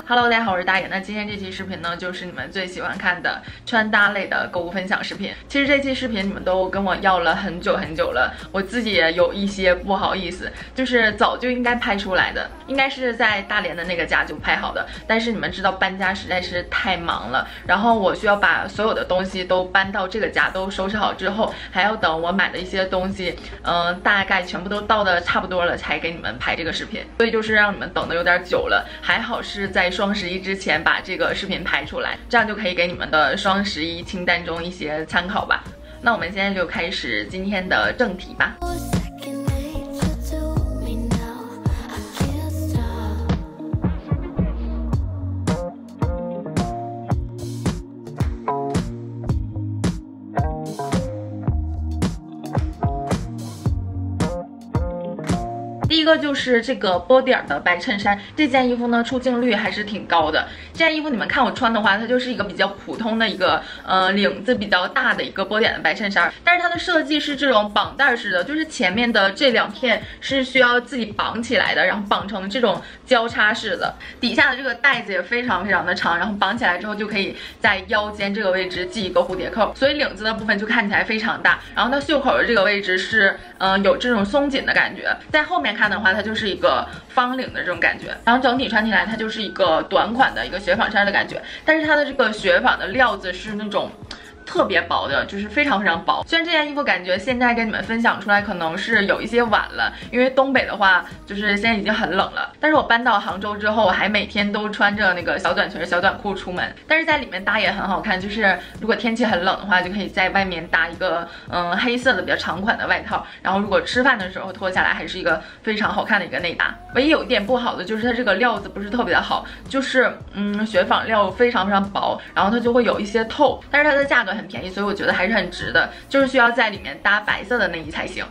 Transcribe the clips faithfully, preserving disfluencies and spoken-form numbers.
Hello， 大家好，我是大爷。那今天这期视频呢，就是你们最喜欢看的穿搭类的购物分享视频。其实这期视频你们都跟我要了很久很久了，我自己也有一些不好意思，就是早就应该拍出来的，应该是在大连的那个家就拍好的。但是你们知道搬家实在是太忙了，然后我需要把所有的东西都搬到这个家，都收拾好之后，还要等我买的一些东西，嗯、呃，大概全部都到的差不多了，才给你们拍这个视频。所以就是让你们等的有点久了，还好是在双十一之前把这个视频拍出来，这样就可以给你们的双十一清单中一些参考吧。那我们现在就开始今天的正题吧。第一个就是这个波点的白衬衫，这件衣服呢出镜率还是挺高的。这件衣服你们看我穿的话，它就是一个比较普通的一个呃领子比较大的一个波点的白衬衫，但是它的设计是这种绑带式的，就是前面的这两片是需要自己绑起来的，然后绑成这种交叉式的，底下的这个带子也非常非常的长，然后绑起来之后就可以在腰间这个位置系一个蝴蝶扣，所以领子的部分就看起来非常大。然后它袖口的这个位置是嗯、呃、有这种松紧的感觉，在后面看的话，它就是一个方领的这种感觉，然后整体穿起来它就是一个短款的一个雪纺衫的感觉，但是它的这个雪纺的料子是那种特别薄的，就是非常非常薄。虽然这件衣服感觉现在跟你们分享出来可能是有一些晚了，因为东北的话就是现在已经很冷了，但是我搬到杭州之后，我还每天都穿着那个小短裙小短裤出门，但是在里面搭也很好看，就是如果天气很冷的话，就可以在外面搭一个嗯黑色的比较长款的外套，然后如果吃饭的时候脱下来，还是一个非常好看的一个内搭。唯一有一点不好的就是它这个料子不是特别的好，就是嗯雪纺料非常非常薄，然后它就会有一些透，但是它的价格很便宜，所以我觉得还是很值的，就是需要在里面搭白色的内衣才行。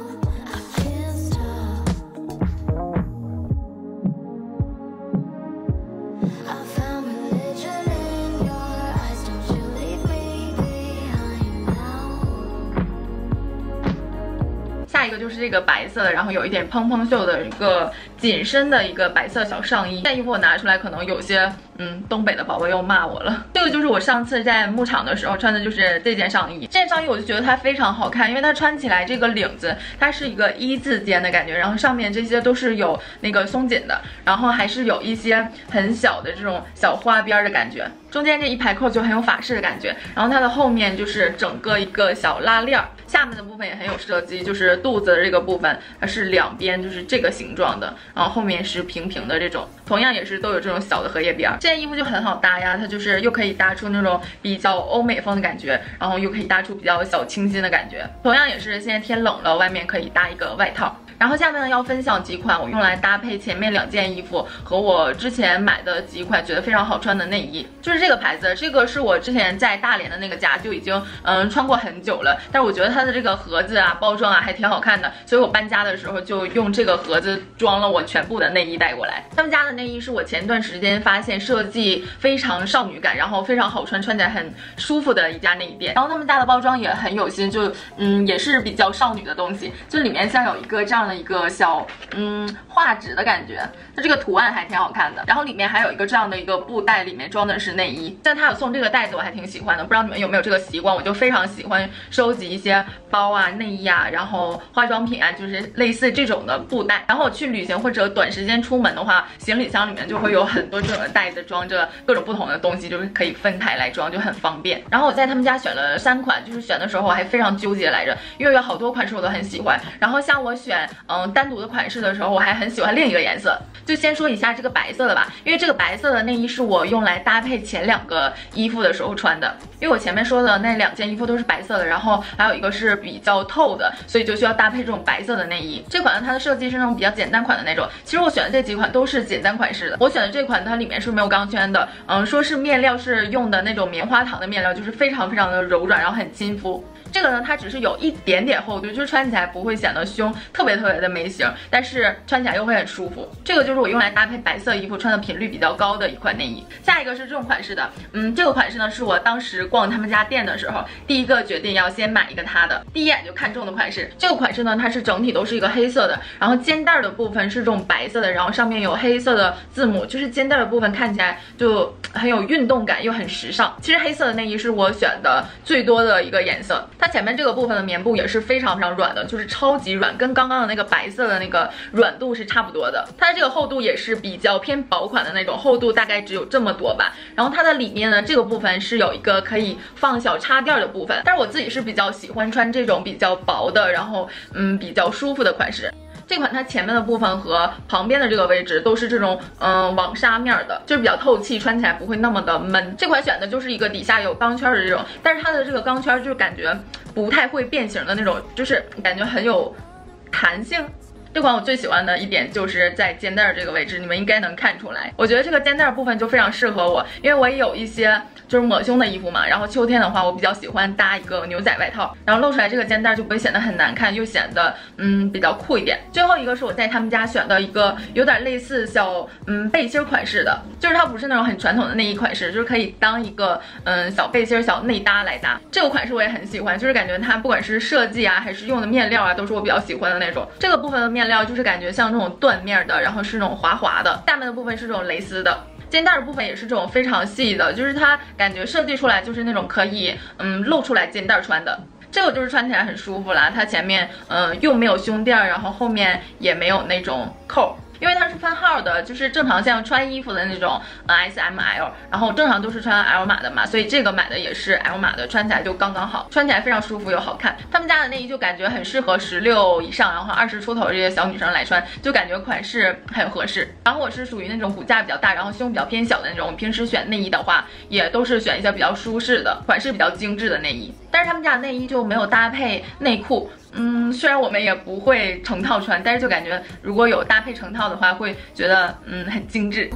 下一个就是这个白色的，然后有一点蓬蓬袖的一个紧身的一个白色小上衣。这件衣服我拿出来，可能有些嗯东北的宝宝又骂我了。这个就是我上次在牧场的时候穿的，就是这件上衣。这件上衣我就觉得它非常好看，因为它穿起来这个领子它是一个一字肩的感觉，然后上面这些都是有那个松紧的，然后还是有一些很小的这种小花边的感觉。中间这一排扣就很有法式的感觉，然后它的后面就是整个一个小拉链，下面的部分也很有设计，就是肚子的这个部分它是两边就是这个形状的，然后后面是平平的这种，同样也是都有这种小的荷叶边。这件衣服就很好搭呀，它就是又可以搭出那种比较欧美风的感觉，然后又可以搭出比较小清新的感觉。同样也是现在天冷了，外面可以搭一个外套。然后下面呢要分享几款我用来搭配前面两件衣服和我之前买的几款觉得非常好穿的内衣，就是这个牌子，这个是我之前在大连的那个家就已经嗯穿过很久了，但是我觉得它的这个盒子啊包装啊还挺好看的，所以我搬家的时候就用这个盒子装了我全部的内衣带过来。他们家的内衣是我前段时间发现设计非常少女感，然后非常好穿，穿起来很舒服的一家内衣店，然后他们家的包装也很有心，就嗯也是比较少女的东西，就里面像有一个这样的一个小嗯画纸的感觉，它这个图案还挺好看的，然后里面还有一个这样的一个布袋，里面装的是内衣。但它有送这个袋子，我还挺喜欢的，不知道你们有没有这个习惯，我就非常喜欢收集一些包啊内衣啊，然后化妆品啊，就是类似这种的布袋。然后我去旅行或者短时间出门的话，行李箱里面就会有很多这种的袋子，装着各种不同的东西，就是可以分开来装，就很方便。然后我在他们家选了三款，就是选的时候我还非常纠结来着，因为有好多款式我都很喜欢，然后像我选嗯单独的款式的时候，我还很喜欢另一个颜色。就先说一下这个白色的吧，因为这个白色的内衣是我用来搭配前两个衣服的时候穿的，因为我前面说的那两件衣服都是白色的，然后还有一个是比较透的，所以就需要搭配这种白色的内衣。这款呢它的设计是那种比较简单款的那种，其实我选的这几款都是简单款式的，我选的这款它里面是没有钢圈的，嗯，说是面料是用的那种棉花糖的面料，就是非常非常的柔软，然后很亲肤。 这个呢，它只是有一点点厚度，就是穿起来不会显得胸特别特别的没型，但是穿起来又会很舒服。这个就是我用来搭配白色衣服穿的频率比较高的一款内衣。下一个是这种款式的，嗯，这个款式呢是我当时逛他们家店的时候第一个决定要先买一个它的，第一眼就看中的款式。这个款式呢，它是整体都是一个黑色的，然后肩带的部分是这种白色的，然后上面有黑色的字母，就是肩带的部分看起来就很有运动感又很时尚。其实黑色的内衣是我选的最多的一个颜色。它前面这个部分的棉布也是非常非常软的，就是超级软，跟刚刚的那个白色的那个软度是差不多的。它这个厚度也是比较偏薄款的那种厚度，大概只有这么多吧。然后它的里面呢，这个部分是有一个可以放小插垫的部分，但是我自己是比较喜欢穿这种比较薄的，然后嗯比较舒服的款式。这款它前面的部分和旁边的这个位置都是这种嗯网纱面的，就是比较透气，穿起来不会那么的闷。这款选的就是一个底下有钢圈的这种，但是它的这个钢圈就是感觉不太会变形的那种，就是感觉很有弹性。这款我最喜欢的一点就是在肩带这个位置，你们应该能看出来。我觉得这个肩带部分就非常适合我，因为我也有一些就是抹胸的衣服嘛，然后秋天的话我比较喜欢搭一个牛仔外套，然后露出来这个肩带就不会显得很难看，又显得嗯比较酷一点。最后一个是我在他们家选的一个有点类似小嗯背心款式的，就是它不是那种很传统的内衣款式，就是可以当一个嗯小背心小内搭来搭。这个款式我也很喜欢，就是感觉它不管是设计啊还是用的面料啊，都是我比较喜欢的那种。这个部分的面料就是感觉像这种缎面的，然后是那种滑滑的，下面的部分是这种蕾丝的。肩带的部分也是这种非常细的，就是它感觉设计出来就是那种可以嗯露出来肩带穿的。这个就是穿起来很舒服啦，它前面嗯又没有胸垫，然后后面也没有那种扣。因为它是分号的，就是正常像穿衣服的那种 S M L， 然后正常都是穿 L 码的嘛，所以这个买的也是 L 码的，穿起来就刚刚好，穿起来非常舒服又好看。他们家的内衣就感觉很适合十六以上，然后二十出头这些小女生来穿，就感觉款式很合适。然后我是属于那种骨架比较大，然后胸比较偏小的那种，平时选内衣的话，也都是选一些比较舒适的、款式比较精致的内衣。但是他们家的内衣就没有搭配内裤。嗯，虽然我们也不会成套穿，但是就感觉如果有搭配成套的话，会觉得嗯很精致。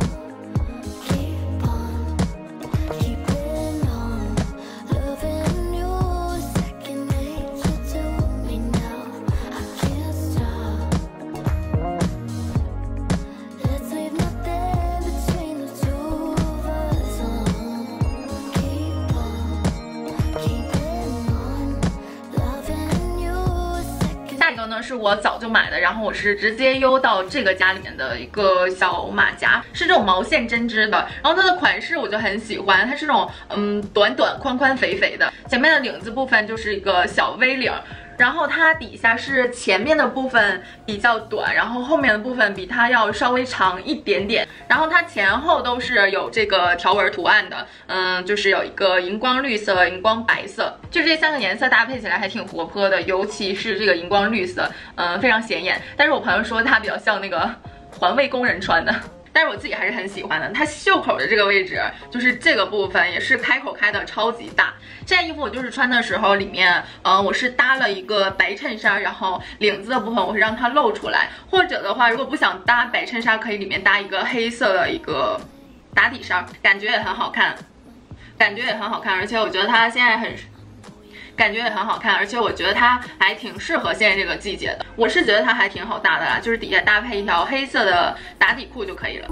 呢是我早就买的，然后我是直接邮到这个家里面的一个小马甲，是这种毛线针织的，然后它的款式我就很喜欢，它是那种嗯短短宽宽肥肥的，前面的领子部分就是一个小 V 领。然后它底下是前面的部分比较短，然后后面的部分比它要稍微长一点点，然后它前后都是有这个条纹图案的，嗯，就是有一个荧光绿色、荧光白色，就这三个颜色搭配起来还挺活泼的，尤其是这个荧光绿色，嗯，非常显眼。但是我朋友说它比较像那个环卫工人穿的。但是我自己还是很喜欢的，它袖口的这个位置，就是这个部分也是开口开的超级大。这件衣服我就是穿的时候，里面，呃，我是搭了一个白衬衫，然后领子的部分我是让它露出来，或者的话，如果不想搭白衬衫，可以里面搭一个黑色的一个打底衫，感觉也很好看，感觉也很好看，而且我觉得它现在很。感觉也很好看，而且我觉得它还挺适合现在这个季节的。我是觉得它还挺好搭的啦，就是底下搭配一条黑色的打底裤就可以了。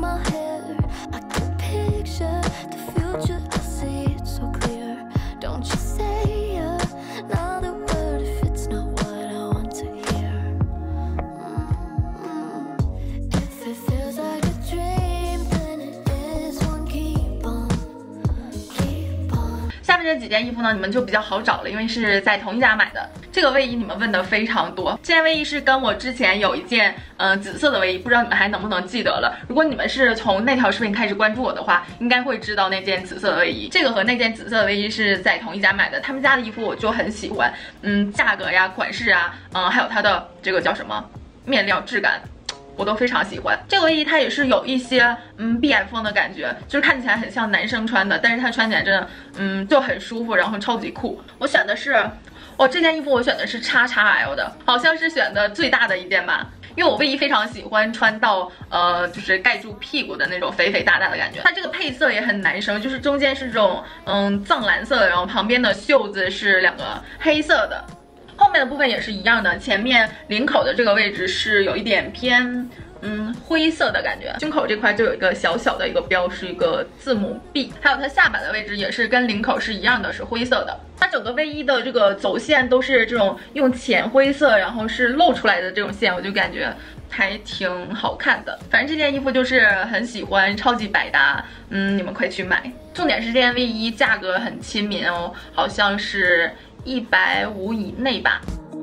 下面这几件衣服呢，你们就比较好找了，因为是在同一家买的。这个卫衣你们问的非常多，这件卫衣是跟我之前有一件嗯、呃、紫色的卫衣，不知道你们还能不能记得了。如果你们是从那条视频开始关注我的话，应该会知道那件紫色的卫衣。这个和那件紫色的卫衣是在同一家买的，他们家的衣服我就很喜欢，嗯，价格呀、款式啊，嗯，还有它的这个叫什么面料质感。我都非常喜欢这个卫衣，它也是有一些嗯 B F 风的感觉，就是看起来很像男生穿的，但是它穿起来真的嗯就很舒服，然后超级酷。我选的是，哦，这件衣服我选的是 X X L 的，好像是选的最大的一件吧， 因为我卫衣非常喜欢穿到呃就是盖住屁股的那种肥肥大大的感觉。它这个配色也很男生，就是中间是这种嗯藏蓝色的，然后旁边的袖子是两个黑色的。后面的部分也是一样的，前面领口的这个位置是有一点偏嗯灰色的感觉，胸口这块就有一个小小的一个标，是一个字母 B， 还有它下巴的位置也是跟领口是一样的，是灰色的。它整个卫衣的这个走线都是这种用浅灰色，然后是露出来的这种线，我就感觉还挺好看的。反正这件衣服就是很喜欢，超级百搭，嗯，你们快去买。重点是这件卫衣价格很亲民哦，好像是一百五以内吧。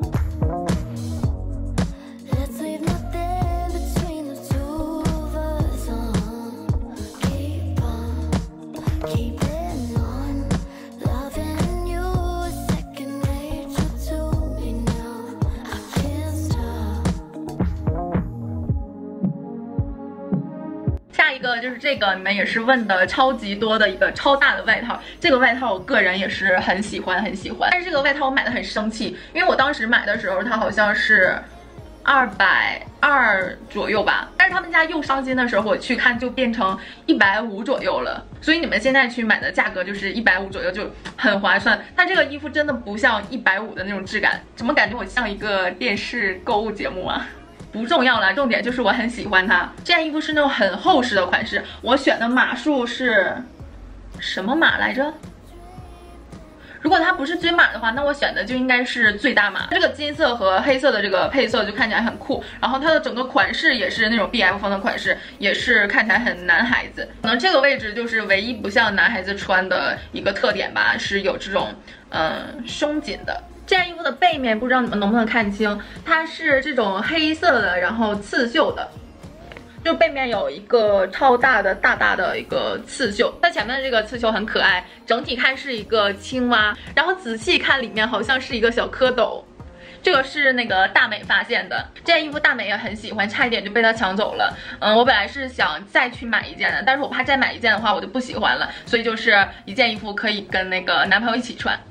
下一个就是这个，你们也是问的超级多的一个超大的外套。这个外套我个人也是很喜欢很喜欢，但是这个外套我买的很生气，因为我当时买的时候它好像是二百二左右吧，但是他们家又上新的时候我去看就变成一百五左右了，所以你们现在去买的价格就是一百五左右，就很划算。它这个衣服真的不像一百五的那种质感，怎么感觉我像一个电视购物节目啊？不重要了，重点就是我很喜欢它。这件衣服是那种很厚实的款式，我选的码数是什么码来着？如果它不是均码的话，那我选的就应该是最大码。这个金色和黑色的这个配色就看起来很酷，然后它的整个款式也是那种 B F 风的款式，也是看起来很男孩子。可能这个位置就是唯一不像男孩子穿的一个特点吧，是有这种嗯胸紧的。这件衣服的背面不知道你们能不能看清，它是这种黑色的，然后刺绣的，就背面有一个超大的大大的一个刺绣，它前面的这个刺绣很可爱，整体看是一个青蛙，然后仔细看里面好像是一个小蝌蚪。这个是那个大美发现的，这件衣服大美也很喜欢，差一点就被他抢走了。嗯，我本来是想再去买一件的，但是我怕再买一件的话我就不喜欢了，所以就是一件衣服可以跟那个男朋友一起穿。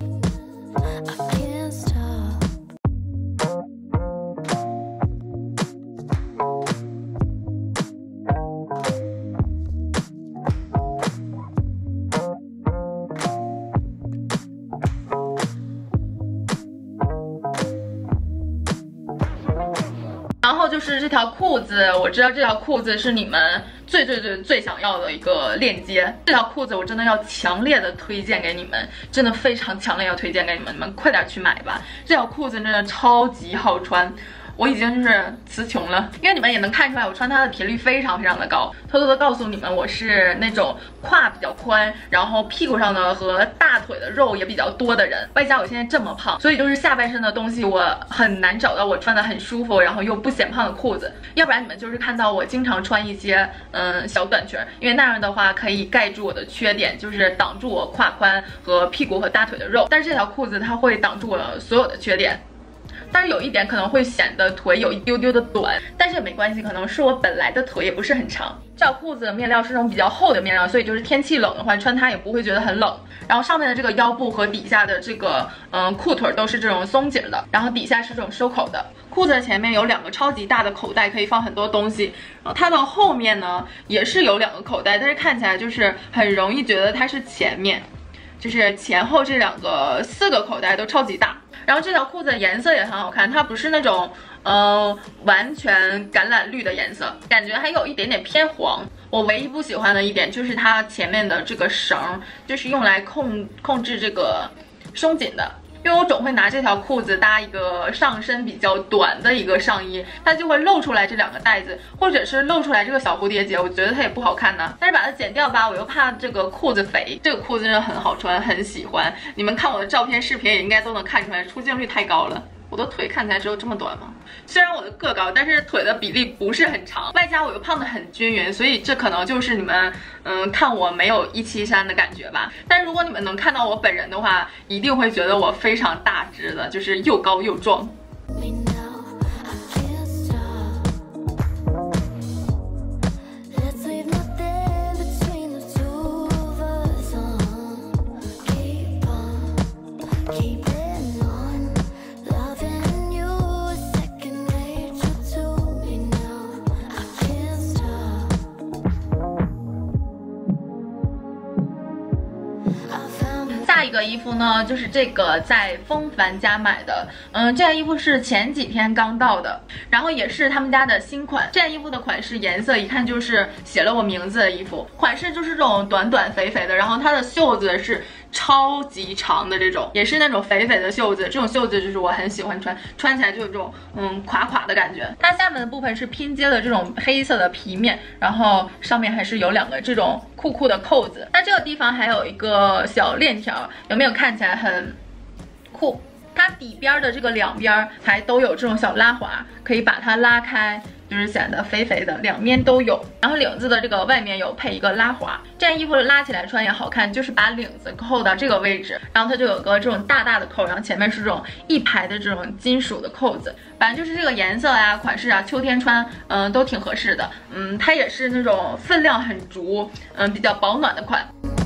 然后就是这条裤子，我知道这条裤子是你们最最最最想要的一个链接。这条裤子我真的要强烈的推荐给你们，真的非常强烈要推荐给你们，你们快点去买吧。这条裤子真的超级好穿。我已经就是词穷了，因为你们也能看出来，我穿它的频率非常非常的高。偷偷的告诉你们，我是那种胯比较宽，然后屁股上的和大腿的肉也比较多的人，外加我现在这么胖，所以就是下半身的东西我很难找到我穿的很舒服，然后又不显胖的裤子。要不然你们就是看到我经常穿一些嗯小短裙，因为那样的话可以盖住我的缺点，就是挡住我胯宽和屁股和大腿的肉。但是这条裤子它会挡住我所有的缺点。但是有一点可能会显得腿有一丢丢的短，但是也没关系，可能是我本来的腿也不是很长。这条裤子的面料是那种比较厚的面料，所以就是天气冷的话穿它也不会觉得很冷。然后上面的这个腰部和底下的这个嗯裤腿都是这种松紧的，然后底下是这种收口的。裤子的前面有两个超级大的口袋，可以放很多东西。然后它的后面呢也是有两个口袋，但是看起来就是很容易觉得它是前面，就是前后这两个四个口袋都超级大。然后这条裤子的颜色也很好看，它不是那种呃完全橄榄绿的颜色，感觉还有一点点偏黄。我唯一不喜欢的一点就是它前面的这个绳，就是用来控控制这个松紧的。因为我总会拿这条裤子搭一个上身比较短的一个上衣，它就会露出来这两个带子，或者是露出来这个小蝴蝶结，我觉得它也不好看呢。但是把它剪掉吧，我又怕这个裤子肥。这个裤子真的很好穿，很喜欢。你们看我的照片、视频也应该都能看出来，出镜率太高了。我的腿看起来只有这么短吗？虽然我的个高，但是腿的比例不是很长，外加我又胖得很均匀，所以这可能就是你们嗯看我没有一七三的感觉吧。但如果你们能看到我本人的话，一定会觉得我非常大只的，就是又高又壮。 衣服呢，就是这个在风帆家买的，嗯，这件衣服是前几天刚到的，然后也是他们家的新款。这件衣服的款式颜色一看就是写了我名字的衣服，款式就是这种短短肥肥的，然后它的袖子是超级长的这种，也是那种肥肥的袖子，这种袖子就是我很喜欢穿，穿起来就有这种嗯垮垮的感觉。它下面的部分是拼接的这种黑色的皮面，然后上面还是有两个这种酷酷的扣子。那这个地方还有一个小链条，有没有看起来很酷？它底边的这个两边还都有这种小拉环，可以把它拉开，就是显得肥肥的，两面都有。然后领子的这个外面有配一个拉环，这件衣服拉起来穿也好看，就是把领子扣到这个位置，然后它就有个这种大大的扣，然后前面是这种一排的这种金属的扣子。反正就是这个颜色啊、款式啊，秋天穿，嗯，都挺合适的。嗯，它也是那种分量很足，嗯，比较保暖的款。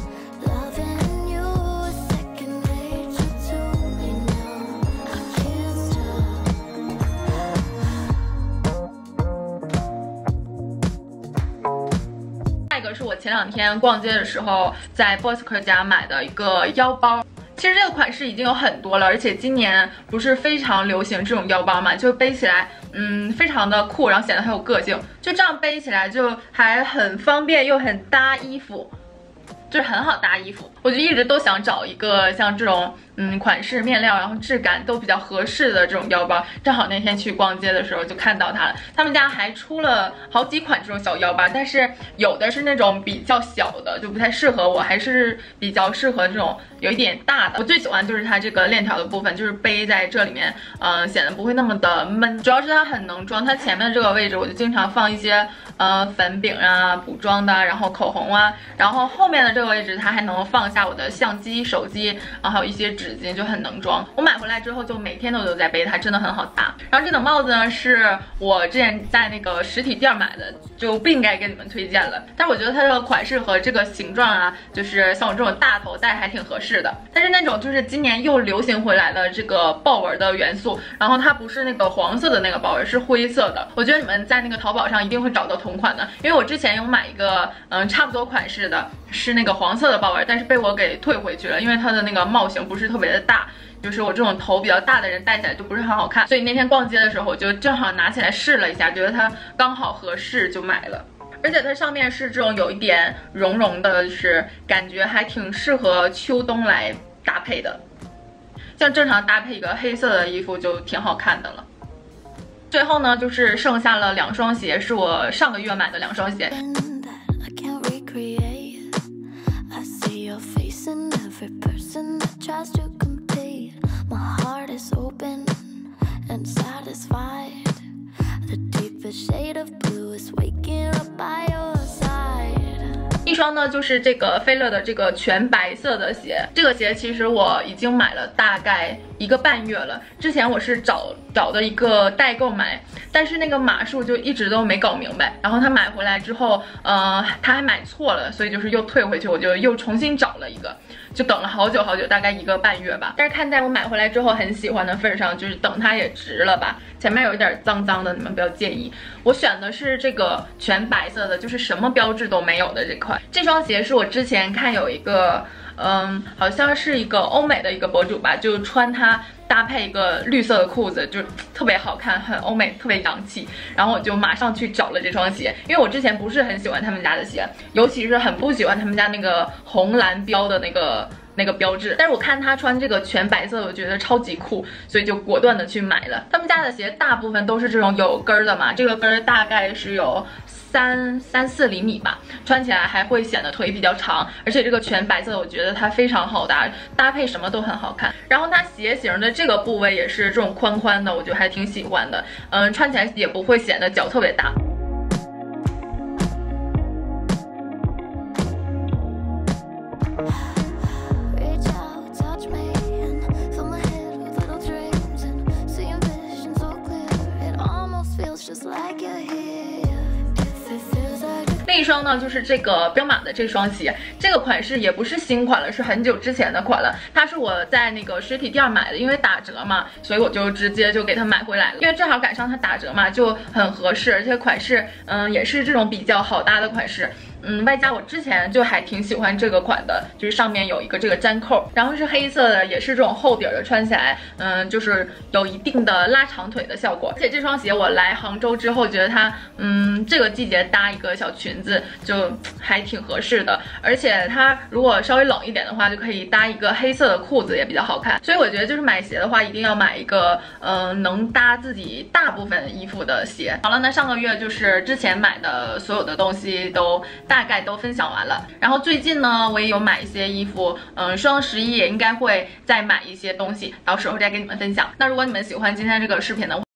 是我前两天逛街的时候在 Bosker 家买的一个腰包。其实这个款式已经有很多了，而且今年不是非常流行这种腰包嘛，就背起来嗯非常的酷，然后显得很有个性，就这样背起来就还很方便又很搭衣服，就是很好搭衣服。我就一直都想找一个像这种嗯款式、面料，然后质感都比较合适的这种腰包。正好那天去逛街的时候就看到它了，他们家还出了好几款这种小腰包，但是有的是那种比较小的，就不太适合我，还是比较适合这种有一点大的。我最喜欢就是它这个链条的部分，就是背在这里面，嗯、呃，显得不会那么的闷。主要是它很能装，它前面的这个位置我就经常放一些呃粉饼啊、补妆的，然后口红啊，然后后面的这个位置它还能放下我的相机、手机，然后还有一些纸巾，就很能装。我买回来之后就每天都有在背它，真的很好搭。然后这顶帽子呢是我之前在那个实体店买的，就不应该给你们推荐了。但是我觉得它这个款式和这个形状啊，就是像我这种大头戴还挺合适的。它是那种就是今年又流行回来的这个豹纹的元素，然后它不是那个黄色的那个豹纹，是灰色的。我觉得你们在那个淘宝上一定会找到同款的，因为我之前有买一个嗯差不多款式的，是那个黄色的豹纹，但是被我给退回去了，因为它的那个帽型不是特别的大，就是我这种头比较大的人戴起来就不是很好看，所以那天逛街的时候我就正好拿起来试了一下，觉得它刚好合适就买了。而且它上面是这种有一点绒绒的，就是感觉还挺适合秋冬来搭配的，像正常搭配一个黑色的衣服就挺好看的了。最后呢，就是剩下了两双鞋，是我上个月买的两双鞋。一双呢就是这个菲乐的这个全白色的鞋，这个鞋其实我已经买了大概一个半月了。之前我是找找的一个代购买，但是那个码数就一直都没搞明白。然后他买回来之后，呃，他还买错了，所以就是又退回去，我就又重新找了一个，就等了好久好久，大概一个半月吧。但是看在我买回来之后很喜欢的份上，就是等它也值了吧。前面有一点脏脏的，你们不要介意。我选的是这个全白色的，就是什么标志都没有的这款。这双鞋是我之前看有一个，嗯，好像是一个欧美的一个博主吧，就穿它搭配一个绿色的裤子，就特别好看，很欧美，特别洋气。然后我就马上去找了这双鞋，因为我之前不是很喜欢他们家的鞋，尤其是很不喜欢他们家那个红蓝标的那个。那个标志，但是我看他穿这个全白色，我觉得超级酷，所以就果断的去买了。他们家的鞋大部分都是这种有跟儿的嘛，这个跟儿大概是有三三四厘米吧，穿起来还会显得腿比较长，而且这个全白色我觉得它非常好搭，搭配什么都很好看。然后它鞋型的这个部位也是这种宽宽的，我觉得还挺喜欢的，嗯，穿起来也不会显得脚特别大。另一双呢，就是这个彪马的这双鞋，这个款式也不是新款了，是很久之前的款了。它是我在那个实体店买的，因为打折嘛，所以我就直接就给它买回来了。因为正好赶上它打折嘛，就很合适，而且款式嗯也是这种比较好搭的款式。 嗯，外加我之前就还挺喜欢这个款的，就是上面有一个这个粘扣，然后是黑色的，也是这种厚底儿的，穿起来，嗯，就是有一定的拉长腿的效果。而且这双鞋我来杭州之后，觉得它，嗯，这个季节搭一个小裙子就还挺合适的。而且它如果稍微冷一点的话，就可以搭一个黑色的裤子，也比较好看。所以我觉得就是买鞋的话，一定要买一个，嗯，能搭自己大部分衣服的鞋。好了，那上个月就是之前买的所有的东西都大概都分享完了。然后最近呢，我也有买一些衣服，嗯，双十一也应该会再买一些东西，到时候再跟你们分享。那如果你们喜欢今天这个视频的话，